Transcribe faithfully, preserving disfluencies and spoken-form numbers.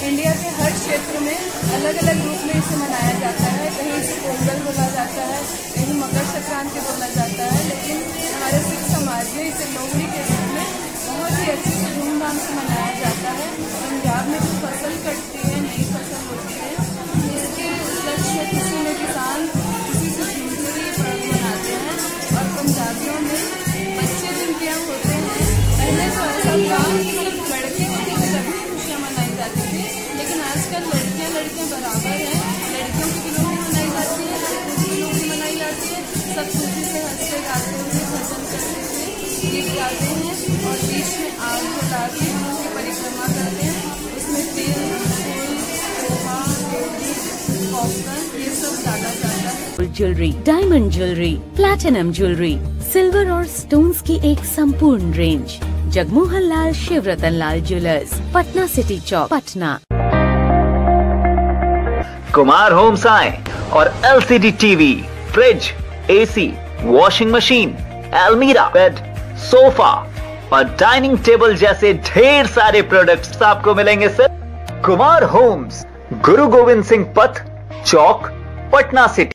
India के हर क्षेत्र में अलग अलग रूप में इसे मनाया जाता है। कहीं इसे पोंगल बोला जाता है, कहीं मकर संक्रांति बोला जाता है, लेकिन हमारे सिख समाज में इसे लोहड़ी के रूप में बहुत ही अच्छे से धूमधाम से मनाया जाता है। पंजाब में जो फसल कटती है, नई फसल होती है, इसके उपलक्ष्य में किसी में किसान किसी से झूठे ये पर्व मनाते हैं। और पंजाबियों में बच्चे जिनके यहाँ होते हैं, पहले तो ऐसा था कि सिर्फ लड़के होते थे तभी खुशियाँ मनाई जाती थी, लेकिन आजकल लड़कियाँ लड़कियाँ बराबर हैं। लड़कियों की भी लोहड़ी मनाई जाती है, लड़कों की भी लोहड़ी मनाई जाती है। सब खुशी से हंसते गाते हुए भजन करते हुए गीत गाते हैं और बीच में आग जला के उनकी परिक्रमा करते हैं। उसमें तेल, फूल, पोहा, रोटी, पॉपकॉर्न ये सब डाला जाता है। Jewellery, diamond jewellery, platinum jewellery, silver और स्टोन्स की एक संपूर्ण range. Jagmohan Lal Shivratan Lal jewellers, Patna city Chowk, Patna. Kumar homes आए और LCD TV, fridge, AC, washing machine, अलमीरा, बेड, सोफा और डाइनिंग टेबल जैसे ढेर सारे प्रोडक्ट्स आपको मिलेंगे सिर्फ कुमार होम्स, गुरु गोविंद सिंह पथ, चौक, पटना सिटी।